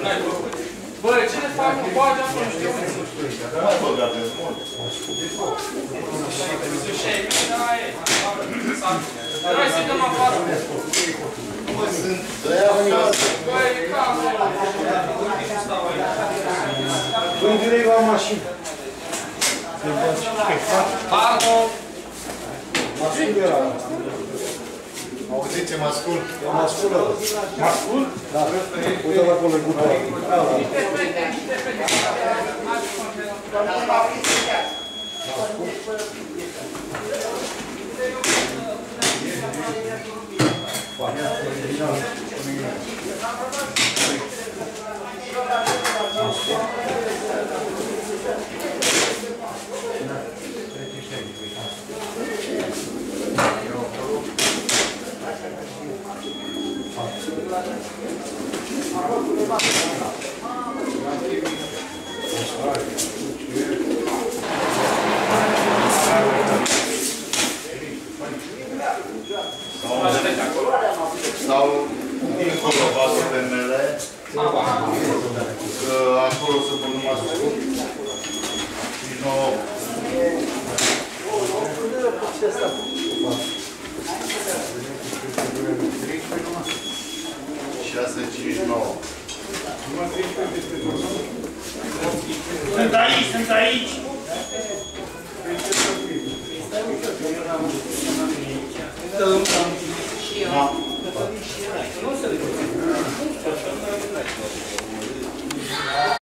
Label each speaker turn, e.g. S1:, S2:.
S1: Băi, ce ne fac? Nu bagi acolo, nu știu.
S2: Mai băgat de mult.
S1: Hai să dăm afară.
S2: Nu mai sunt. Dă-i acasă.
S1: Băi, e cam acolo.
S3: Băi, direct la mașină.
S1: Pardon.
S3: Mascul era.
S2: Auziți ce mă ascult?
S3: E mascul ăla. Mascul? Da. Uite-l acolo în gura.
S2: Sau dincolo vasul că acolo să pun numai sus. Și nouă. 659.
S4: Sunt aici, sunt aici!
S2: Da.